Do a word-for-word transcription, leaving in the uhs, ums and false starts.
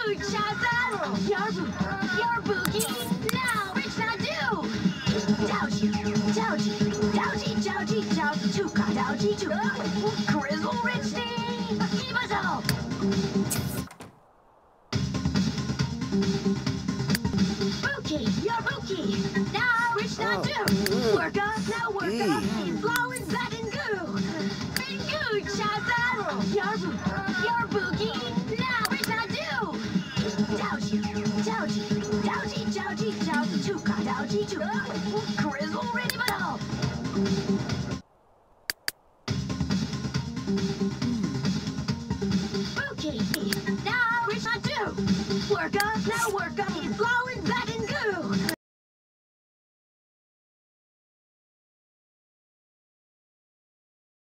good shot. Your your boogie. Now, which now do? Dougie, dougie, dougie, dougie, dougie, chuka, dougie, chuka. Grizzle Rich Team. Keep us all. Bookie, your bookie. Now, which now do? Work up, now work up. Flowers that and goo. Been good shot. Your your boogie. Now, which now do? Dougie, dougie, dougie, dougie, dougie, chuka, dougie, chuka. Grizzle ready but all. Okay, now which I do? Work up, now work up.